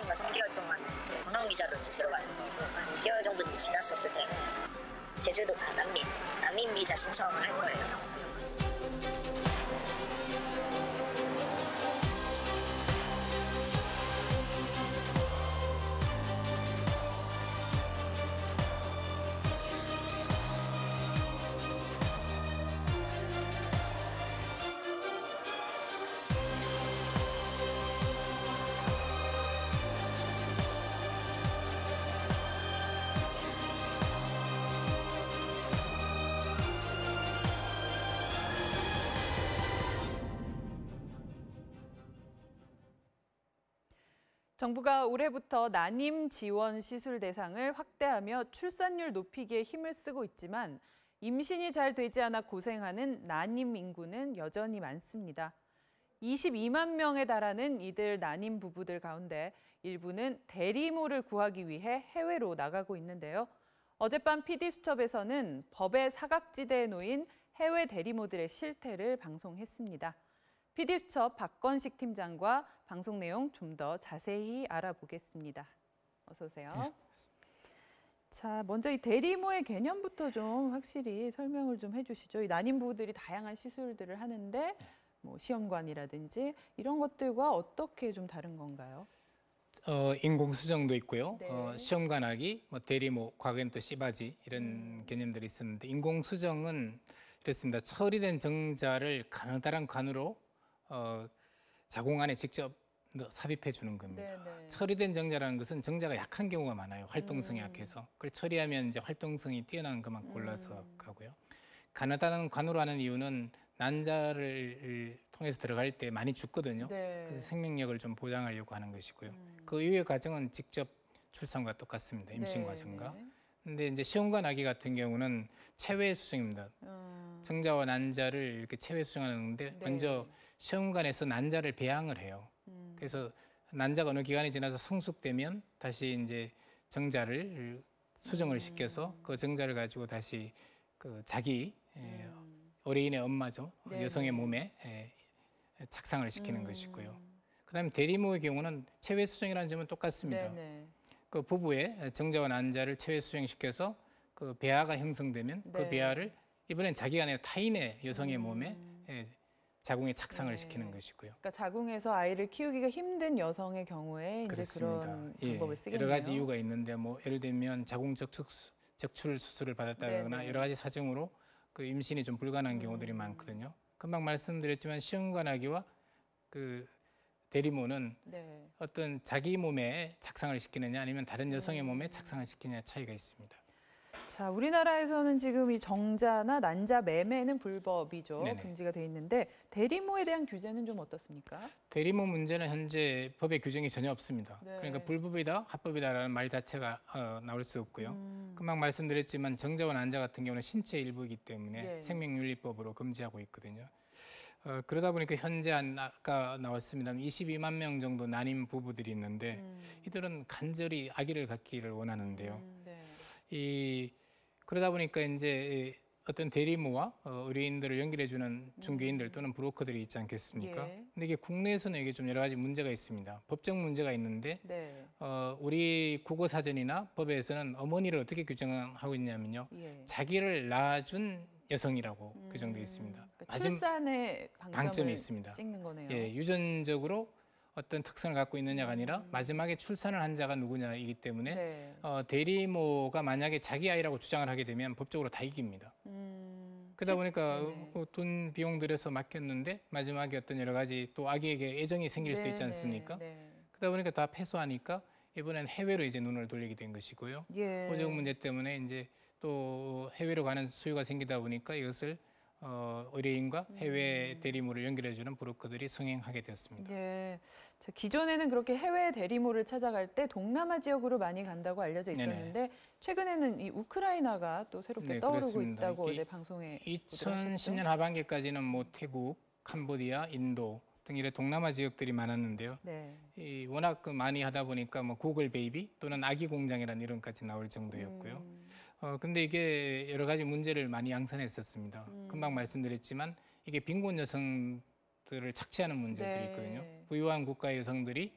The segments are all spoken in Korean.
2년인가 3개월 동안 이제 관광비자로 이제 들어가는 거고 한 2개월 정도 이제 지났었을 때는 제주도 난민 비자 신청을 할 거예요. 정부가 올해부터 난임 지원 시술 대상을 확대하며 출산율 높이기에 힘을 쓰고 있지만 임신이 잘 되지 않아 고생하는 난임 인구는 여전히 많습니다. 22만 명에 달하는 이들 난임 부부들 가운데 일부는 대리모를 구하기 위해 해외로 나가고 있는데요. 어젯밤 PD수첩에서는 법의 사각지대에 놓인 해외 대리모들의 실태를 방송했습니다. PD수첩 박건식 팀장과 방송 내용 좀 더 자세히 알아보겠습니다. 어서 오세요. 네. 자, 먼저 이 대리모의 개념부터 좀 확실히 설명을 좀 해주시죠. 이 난임 부부들이 다양한 시술들을 하는데 뭐 시험관이라든지 이런 것들과 어떻게 좀 다른 건가요? 인공수정도 있고요. 네. 시험관하기, 뭐 대리모, 과거엔 또 씨바지 이런 개념들이 있었는데 인공수정은 이렇습니다. 처리된 정자를 가느다란 관으로 자궁 안에 직접 삽입해 주는 겁니다. 네네. 처리된 정자라는 것은 정자가 약한 경우가 많아요. 활동성이 약해서. 그걸 처리하면 이제 활동성이 뛰어난 것만 골라서 가고요. 가느다란 관으로 하는 이유는 난자를 통해서 들어갈 때 많이 죽거든요. 네. 그래서 생명력을 좀 보장하려고 하는 것이고요. 그 이후의 과정은 직접 출산과 똑같습니다. 임신 네, 과정과. 네. 근데 이제 시험관 아기 같은 경우는 체외 수정입니다. 정자와 난자를 이렇게 체외 수정하는데 네. 먼저 시험관에서 난자를 배양을 해요. 그래서 난자가 어느 기간이 지나서 성숙되면 다시 이제 정자를 수정을 시켜서 그 정자를 가지고 다시 그 자기 어린이의 엄마죠. 네, 여성의 네. 몸에 착상을 시키는 것이고요. 그다음에 대리모의 경우는 체외 수정이라는 점은 똑같습니다. 네, 네. 그 부부의 정자와 난자를 체외 수정시켜서 그 배아가 형성되면 그 네. 배아를 이번엔 자기가 아니라 타인의 여성의 몸에 자궁에 착상을 네. 시키는 것이고요. 그러니까 자궁에서 아이를 키우기가 힘든 여성의 경우에 이제 그런 방법을 쓰겠네요. 여러 가지 이유가 있는데 뭐 예를 들면 자궁 적출 수술을 받았다거나 네네. 여러 가지 사정으로 그 임신이 좀 불가능한 경우들이 많거든요. 금방 말씀드렸지만 시험관아기와 그 대리모는 네. 어떤 자기 몸에 착상을 시키느냐 아니면 다른 여성의 몸에 착상을 시키느냐 차이가 있습니다. 자, 우리나라에서는 지금 이 정자나 난자 매매는 불법이죠. 네네. 금지가 돼 있는데 대리모에 대한 규제는 좀 어떻습니까? 대리모 문제는 현재 법의 규정이 전혀 없습니다. 네. 그러니까 불법이다, 합법이다라는 말 자체가 나올 수 없고요. 금방 말씀드렸지만 정자와 난자 같은 경우는 신체 일부이기 때문에 예. 생명윤리법으로 금지하고 있거든요. 그러다 보니까 현재 아까 나왔습니다. 22만 명 정도 난임 부부들이 있는데 이들은 간절히 아기를 갖기를 원하는데요. 네. 그러다 보니까 이제 어떤 대리모와 의료인들을 연결해주는 중개인들 또는 브로커들이 있지 않겠습니까? 예. 근데 이게 국내에서는 이게 좀 여러 가지 문제가 있습니다. 법적 문제가 있는데 네. 우리 국어사전이나 법에서는 어머니를 어떻게 규정하고 있냐면요. 예. 자기를 낳아준 여성이라고 규정되어 있습니다. 그러니까 출산에 방점이 있습니다. 찍는 거네요. 예, 유전적으로 어떤 특성을 갖고 있느냐가 아니라 마지막에 출산을 한 자가 누구냐이기 때문에 네. 대리모가 만약에 자기 아이라고 주장을 하게 되면 법적으로 다 이깁니다. 그러다 보니까 네네. 돈 비용 들여서 맡겼는데 마지막에 어떤 여러 가지 또 아기에게 애정이 생길 수도 있지 네네. 않습니까? 네. 그러다 보니까 다 패소하니까 이번엔 해외로 이제 눈을 돌리게 된 것이고요. 예. 보적 문제 때문에 이제 또 해외로 가는 수요가 생기다 보니까 이것을 의료인과 해외 대리모를 연결해주는 브로커들이 성행하게 되었습니다. 네. 기존에는 그렇게 해외 대리모를 찾아갈 때 동남아 지역으로 많이 간다고 알려져 있었는데 네네. 최근에는 이 우크라이나가 또 새롭게 네, 떠오르고 그렇습니다. 있다고 이게 어제 방송에 2010년 하반기까지는 뭐 태국, 캄보디아, 인도 등 이런 동남아 지역들이 많았는데요. 네. 워낙 많이 하다 보니까 뭐 구글 베이비 또는 아기 공장이라는 이름까지 나올 정도였고요. 근데 이게 여러 가지 문제를 많이 양산했었습니다. 금방 말씀드렸지만 이게 빈곤 여성들을 착취하는 문제들이 네. 있거든요. 부유한 국가의 여성들이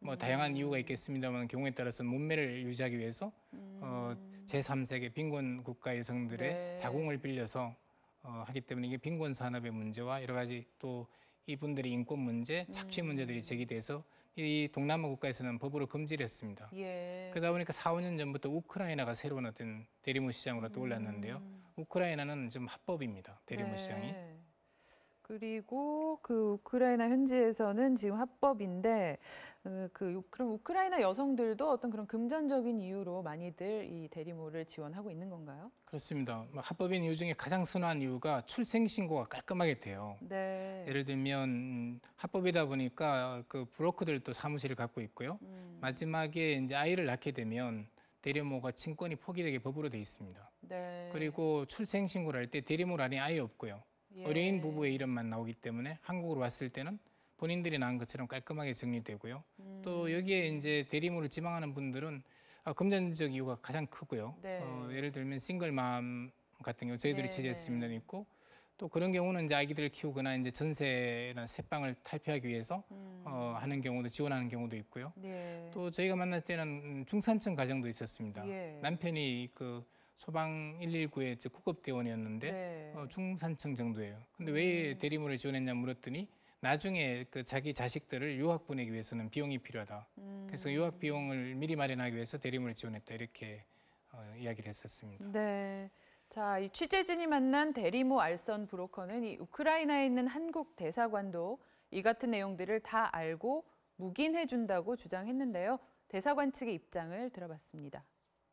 뭐 다양한 이유가 있겠습니다만 경우에 따라서 몸매를 유지하기 위해서 제3세계 빈곤 국가 여성들의 네. 자궁을 빌려서 하기 때문에 이게 빈곤 산업의 문제와 여러 가지 또 이분들의 인권 문제, 착취 문제들이 제기돼서 이 동남아 국가에서는 법으로 금지를 했습니다. 예. 그러다 보니까 4, 5년 전부터 우크라이나가 새로운 어떤 대리모 시장으로 떠올랐는데요. 우크라이나는 좀 합법입니다. 대리모 네. 시장이. 그리고 그 우크라이나 현지에서는 지금 합법인데 그럼 우크라이나 여성들도 어떤 그런 금전적인 이유로 많이들 이 대리모를 지원하고 있는 건가요? 그렇습니다. 합법인 이유 중에 가장 선호한 이유가 출생 신고가 깔끔하게 돼요. 네. 예를 들면 합법이다 보니까 그 브로커들도 사무실을 갖고 있고요. 마지막에 이제 아이를 낳게 되면 대리모가 친권이 포기되게 법으로 돼 있습니다. 네. 그리고 출생 신고를 할 때 대리모란이 아예 없고요. 예. 의뢰인 부부의 이름만 나오기 때문에 한국으로 왔을 때는 본인들이 낳은 것처럼 깔끔하게 정리되고요. 또 여기에 이제 대리모를 지망하는 분들은 금전적 이유가 가장 크고요. 네. 예를 들면 싱글맘 같은 경우 저희들이 네, 취재했습니다 있고 또 그런 경우는 이제 아기들을 키우거나 이제 전세나 새방을 탈피하기 위해서 하는 경우도 지원하는 경우도 있고요. 예. 또 저희가 만날 때는 중산층 가정도 있었습니다. 예. 남편이 그 소방 119의 구급대원이었는데 네. 중산층 정도예요. 근데 왜 대리모를 지원했냐 물었더니 나중에 그 자기 자식들을 유학 보내기 위해서는 비용이 필요하다. 그래서 유학 비용을 미리 마련하기 위해서 대리모를 지원했다 이렇게 이야기를 했었습니다. 네. 자, 이 취재진이 만난 대리모 알선 브로커는 이 우크라이나에 있는 한국 대사관도 이 같은 내용들을 다 알고 묵인해준다고 주장했는데요. 대사관 측의 입장을 들어봤습니다.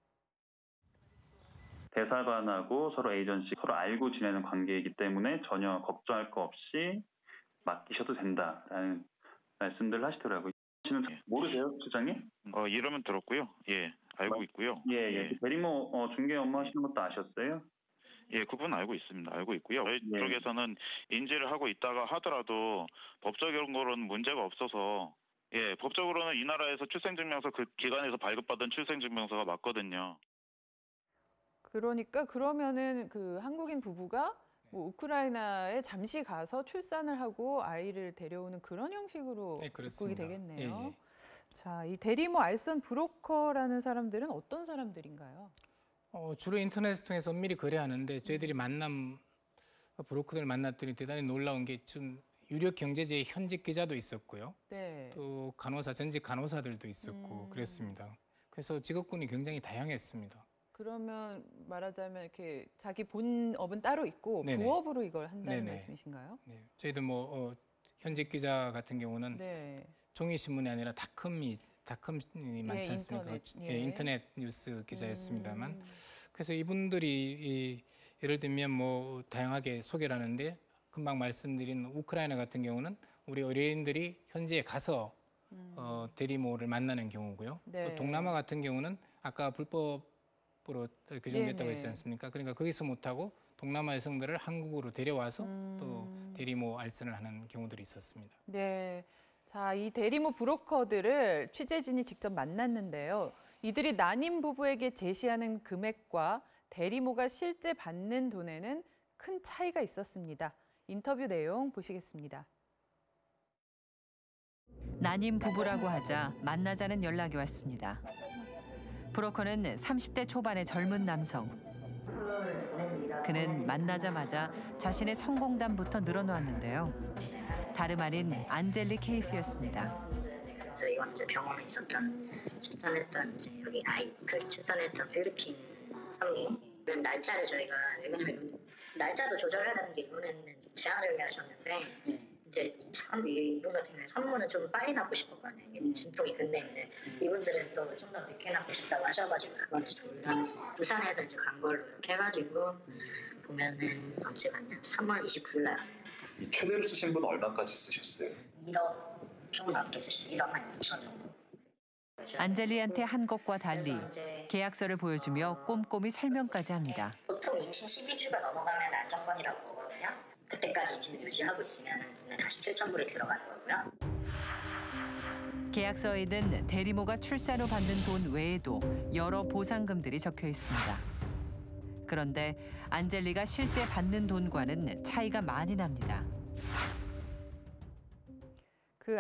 대사관하고 서로 에이전시 서로 알고 지내는 관계이기 때문에 전혀 걱정할 거 없이 맡기셔도 된다라는 말씀들 하시더라고요. 모르세요, 수장님? 이름은 들었고요. 예, 알고 있고요. 예. 대리모 중개 업무 하시는 것도 아셨어요? 예, 그분 알고 있습니다. 알고 있고요. 저희 쪽에서는 인지를 하고 있다가 하더라도 법적으로는 문제가 없어서 예, 법적으로는 이 나라에서 출생증명서 그 기관에서 발급받은 출생증명서가 맞거든요. 그러니까 그러면은 그 한국인 부부가 뭐 우크라이나에 잠시 가서 출산을 하고 아이를 데려오는 그런 형식으로 네, 입국이 그렇습니다. 되겠네요. 예. 자, 이 대리모 알선 브로커라는 사람들은 어떤 사람들인가요? 주로 인터넷을 통해서 엄밀히 거래하는데 저희들이 브로커들 만났더니 대단히 놀라운 게 좀 유력 경제지의 현직 기자도 있었고요. 네. 또 전직 간호사들도 있었고 그랬습니다. 그래서 직업군이 굉장히 다양했습니다. 그러면 말하자면 이렇게 자기 본업은 따로 있고 네네. 부업으로 이걸 한다는 네네. 말씀이신가요? 네, 저희도 현직 기자 같은 경우는 네. 종이 신문이 아니라 닷컴이 많지 않습니까? 인터넷 뉴스 기자였습니다만 그래서 이분들이 예를 들면 다양하게 소개를 하는데 금방 말씀드린 우크라이나 같은 경우는 우리 의뢰인들이 현지에 가서 대리모를 만나는 경우고요. 네. 또 동남아 같은 경우는 아까 불법으로 규정됐다고 네네. 했지 않습니까? 그러니까 거기서 못하고 동남아 여성들을 한국으로 데려와서 또 대리모 알선을 하는 경우들이 있었습니다. 네. 자, 이 대리모 브로커들을 취재진이 직접 만났는데요. 이들이 난임 부부에게 제시하는 금액과 대리모가 실제 받는 돈에는 큰 차이가 있었습니다. 인터뷰 내용 보시겠습니다. 난임 부부라고 하자 만나자는 연락이 왔습니다. 브로커는 30대 초반의 젊은 남성. 그는 만나자마자 자신의 성공담부터 늘어놓았는데요. 다름 아닌 안젤리 케이스였습니다. 저희가 이제 병원에 있었던 출산했던 이제 여기 아이 출산했던 필리핀 성인 날짜를 저희가 왜냐면 날짜도 조절해야 되는 게 이번에는 제한을 하셨는데 이제 이분 같은 경우에 산모는 좀 빨리 낳고 싶었거든요. 이게 진통이 근데인데 이분들은 또 좀 더 늦게 낳고 싶다고 하셔가지고 그건 저희가 부산에서 이제 간 걸로 이렇게 해가지고 보면은 언제갔냐 3월 29일 날 최대로 쓰신 분 얼마까지 쓰셨어요? 1억 좀 넘게 쓰셨어요. 1억 한 2천 정도. 안젤리한테 한 것과 달리 계약서를 보여주며 꼼꼼히 설명까지 합니다. 보통 임신 12주가 넘어가면 안정권이라고 보거든요. 그때까지 임신을 유지하고 있으면 다시 7,000불이 들어가는 거고요. 계약서에는 대리모가 출산 후 받는 돈 외에도 여러 보상금들이 적혀 있습니다. 그런데 안젤리가 실제 받는 돈과는 차이가 많이 납니다. 그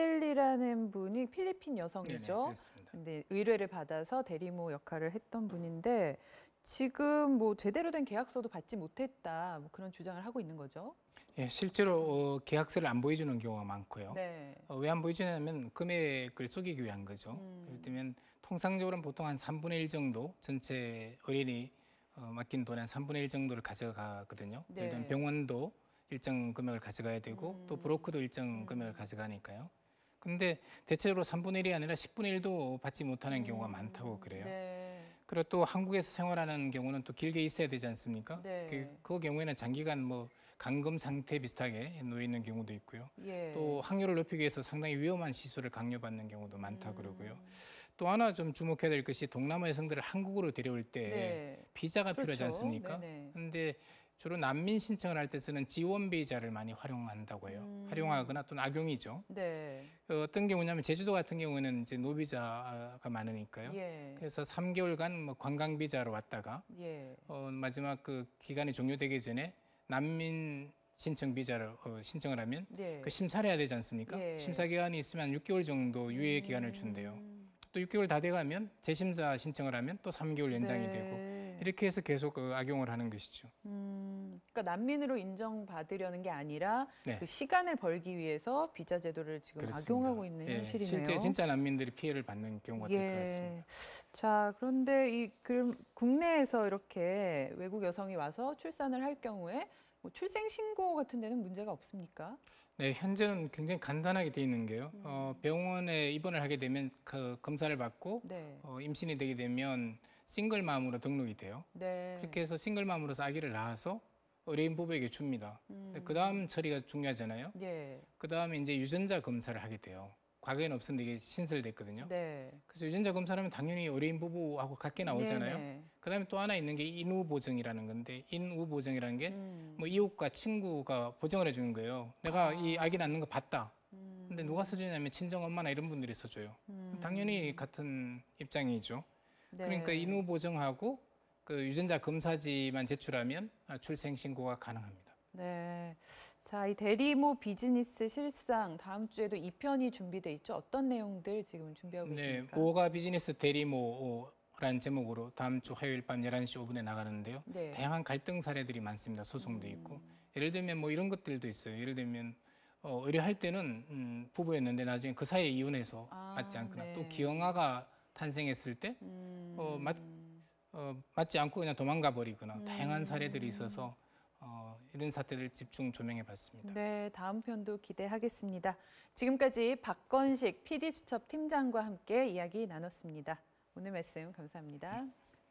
안젤리라는 분이 필리핀 네네, 여성이죠. 그렇습니다. 근데 의뢰를 받아서 대리모 역할을 했던 분인데 지금 뭐 제대로 된 계약서도 받지 못했다 뭐 그런 주장을 하고 있는 거죠. 예, 실제로 계약서를 안 보여주는 경우가 많고요. 네. 왜 안 보여주냐면 금액을 속이기 위한 거죠. 예를 들면 통상적으로는 보통 한 3분의 1 정도 전체 의뢰인이 맡긴 돈의 한 3분의 1 정도를 가져가거든요. 네. 예를 들면 병원도 일정 금액을 가져가야 되고 또 브로커도 일정 금액을 가져가니까요. 근데 대체적으로 3분의 1이 아니라 10분의 1도 받지 못하는 경우가 많다고 그래요. 네. 그리고 또 한국에서 생활하는 경우는 또 길게 있어야 되지 않습니까? 네. 그 경우에는 장기간 뭐 감금 상태 비슷하게 놓여 있는 경우도 있고요. 예. 또 확률을 높이기 위해서 상당히 위험한 시술을 강요받는 경우도 많다 그러고요. 또 하나 좀 주목해야 될 것이 동남아 여성들을 한국으로 데려올 때 네. 비자가 필요하지 그렇죠. 않습니까? 네네. 근데 주로 난민 신청을 할 때 쓰는 지원 비자를 많이 활용한다고 해요. 활용하거나 또는 악용이죠. 네. 어떤 경우냐면 제주도 같은 경우에는 이제 노비자가 많으니까요. 예. 그래서 3개월간 뭐 관광 비자로 왔다가 예. 마지막 그 기간이 종료되기 전에 난민 신청 비자를 신청을 하면 네. 그 심사를 해야 되지 않습니까? 예. 심사 기간이 있으면 한 6개월 정도 유예 기간을 준대요. 또 6개월 다 돼가면 재심사 신청을 하면 또 3개월 연장이 네. 되고 이렇게 해서 계속 악용을 하는 것이죠. 그러니까 난민으로 인정받으려는 게 아니라 네. 그 시간을 벌기 위해서 비자 제도를 지금 그렇습니다. 악용하고 있는 예, 현실이네요. 실제 진짜 난민들이 피해를 받는 경우가 될 것 같습니다. 자, 그런데 그럼 국내에서 이렇게 외국 여성이 와서 출산을 할 경우에 뭐 출생 신고 같은 데는 문제가 없습니까? 네, 현재는 굉장히 간단하게 돼 있는 게요. 병원에 입원을 하게 되면 그 검사를 받고 네. 임신이 되게 되면 싱글맘으로 등록이 돼요. 네. 그렇게 해서 싱글맘으로서 아기를 낳아서 의뢰인 부부에게 줍니다. 그 다음 처리가 중요하잖아요. 예. 그 다음에 이제 유전자 검사를 하게 돼요. 과거에는 없었는데 이게 신설됐거든요. 네. 그래서 유전자 검사를 하면 당연히 의뢰인 부부하고 같게 나오잖아요. 네네. 그다음에 또 하나 있는 게 인후 보정이라는 건데 인후 보정이라는 게 뭐 이웃과 친구가 보정을 해주는 거예요. 내가 이 아기 낳는 거 봤다. 근데 누가 써주냐면 친정 엄마나 이런 분들이 써줘요. 당연히 같은 입장이죠. 네. 그러니까 인후 보정하고 그 유전자 검사지만 제출하면 출생 신고가 가능합니다. 네. 자, 이 대리모 비즈니스 실상 다음 주에도 2편이 준비돼 있죠. 어떤 내용들 지금 준비하고 네, 계십니까? 모가 비즈니스 대리모라는 제목으로 다음 주 화요일 밤 11시 5분에 나가는데요. 네. 다양한 갈등 사례들이 많습니다. 소송도 있고. 예를 들면 뭐 이런 것들도 있어요. 예를 들면 의뢰할 때는 부부였는데 나중에 그 사이에 이혼해서 맞지 않거나 네. 또 기형아가 탄생했을 때 맞지 않고 그냥 도망가 버리거나 다양한 사례들이 있어서 이런 사태를 집중 조명해 봤습니다. 네, 다음 편도 기대하겠습니다. 지금까지 박건식 PD수첩 팀장과 함께 이야기 나눴습니다. 오늘 말씀 감사합니다.